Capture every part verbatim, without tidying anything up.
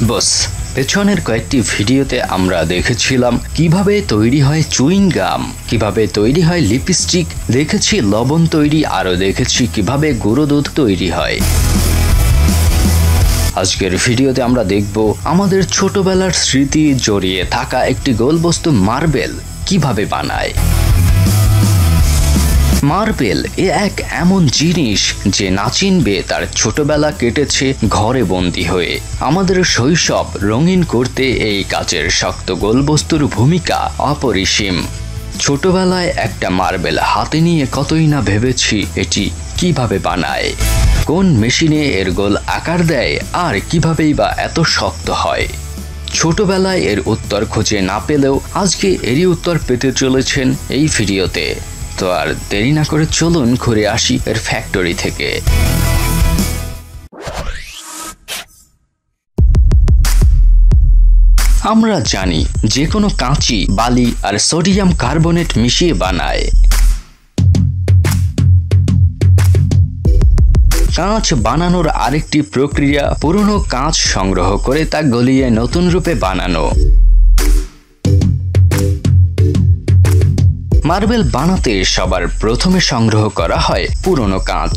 বস, পেছনের কয়েকটি ভিডিওতে আমরা দেখেছিলাম কিভাবে তৈরি হয় চুইং গাম, কিভাবে তৈরি হয় লিপস্টিক, দেখেছি লবণ তৈরি, আরও দেখেছি কিভাবে গুঁড়ো দুধ তৈরি হয়। আজকের ভিডিওতে আমরা দেখব আমাদের ছোটবেলার স্মৃতি জড়িয়ে থাকা একটি গোল বস্তু মার্বেল কিভাবে বানায়। মার্বেল এ এক এমন জিনিস যে না চিনবে তার ছোটবেলা কেটেছে ঘরে বন্দী হয়ে। আমাদের শৈশব রঙিন করতে এই কাচের শক্ত গোলবস্তুর ভূমিকা অপরিসীম। ছোটবেলায় একটা মার্বেল হাতে নিয়ে কতই না ভেবেছি এটি কিভাবে বানায়, কোন মেশিনে এর গোল আকার দেয়, আর কিভাবেই বা এত শক্ত হয়। ছোটবেলায় এর উত্তর খুঁজে না পেলেও আজকে এরই উত্তর পেতে চলেছেন এই ভিডিওতে। তো আর দেরি না করে চলুন ঘুরে আসি এর ফ্যাক্টরি থেকে। আমরা জানি যে কোনো কাঁচি বালি আর সোডিয়াম কার্বনেট মিশিয়ে বানায়। কাঁচ বানানোর আরেকটি প্রক্রিয়া পুরনো কাঁচ সংগ্রহ করে তা গলিয়ে নতুন রূপে বানানো। মার্বেল বানাতে সবার প্রথমে সংগ্রহ করা হয় পুরনো কাঁচ,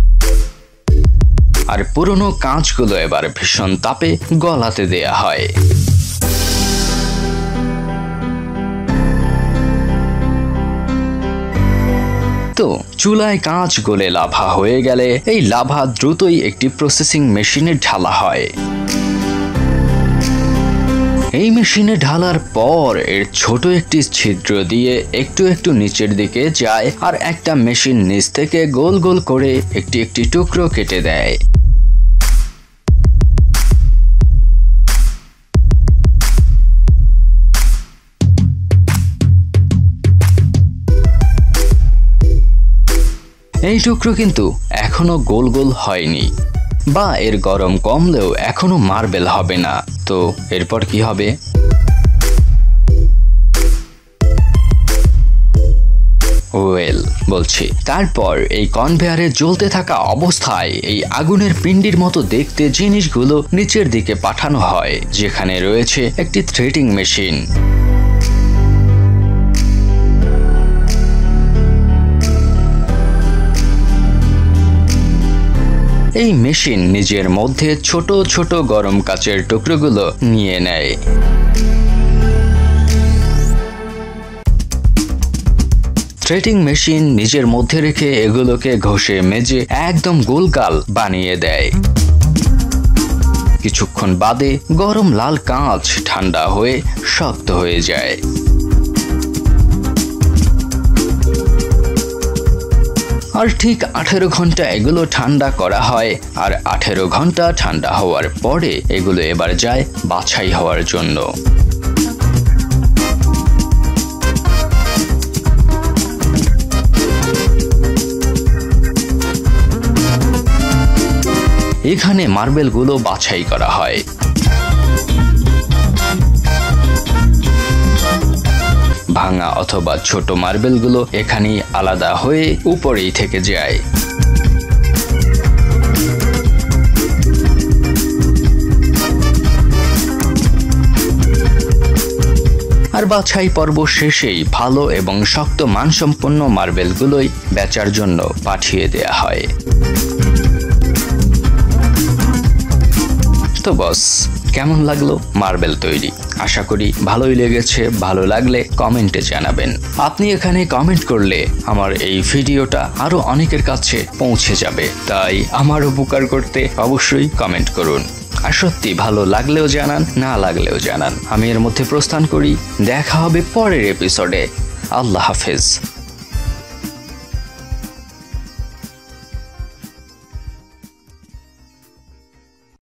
আর পুরনো কাঁচগুলো এবার ভীষণ তাপে গলাতে দেয়া হয়। তো চুলায় কাঁচ গলে লাভা হয়ে গেলে এই লাভা দ্রুতই একটি প্রসেসিং মেশিনে ঢালা হয়। এই মেশিনে ঢালার পর এর ছোট একটি ছিদ্র দিয়ে একটু একটু নিচের দিকে যায়, আর একটা মেশিন নিচ থেকে গোল গোল করে একটি একটি টুকরো কেটে দেয়। এই টুকরো কিন্তু এখনো গোল গোল হয়নি, বা এর গরম কমলেও এখনো মার্বেল হবে না। তো এরপর কি হবে? ওয়েল বলছি, তারপর এই কনভেয়ারে জ্বলতে থাকা অবস্থায় এই আগুনের পিণ্ডির মতো দেখতে জিনিসগুলো নিচের দিকে পাঠানো হয়, যেখানে রয়েছে একটি থ্রেডিং মেশিন। এই মেশিন নিজের মধ্যে ছোট ছোট গরম কাচের টুকরোগুলো নিয়ে নেয়। থ্রেডিং মেশিন নিজের মধ্যে রেখে এগুলোকে ঘষে মেজে একদম গোলগাল বানিয়ে দেয়। কিছুক্ষণ বাদে গরম লাল কাঁচ ঠান্ডা হয়ে শক্ত হয়ে যায়। আর ঠিক আঠেরো ঘন্টা এগুলো ঠান্ডা করা হয়, আর আঠেরো ঘন্টা ঠান্ডা হওয়ার পরে এগুলো এবার যায় বাছাই হওয়ার জন্য। এখানে মার্বেলগুলো বাছাই করা হয়। ভাঙা অথবা ছোট মার্বেলগুলো এখানেই আলাদা হয়ে উপরেই থেকে যায়। আর বাছাই পর্ব শেষেই ভালো এবং শক্ত মানসম্পন্ন মার্বেলগুলোই বেচার জন্য পাঠিয়ে দেয়া হয়। তো বস, কেমন লাগলো মার্বেল তৈরি? আশা করি ভালোই লেগেছে। ভালো লাগলে কমেন্টে জানাবেন। আপনি এখানে কমেন্ট করলে আমার এই ভিডিওটা আরো অনেকের কাছে পৌঁছে যাবে, তাই আমার উপকার করতে অবশ্যই কমেন্ট করুন। আর সত্যি ভালো লাগলেও জানান, না লাগলেও জানান। আমি এর মধ্যে প্রস্থান করি। দেখা হবে পরের এপিসোডে। আল্লাহ হাফেজ।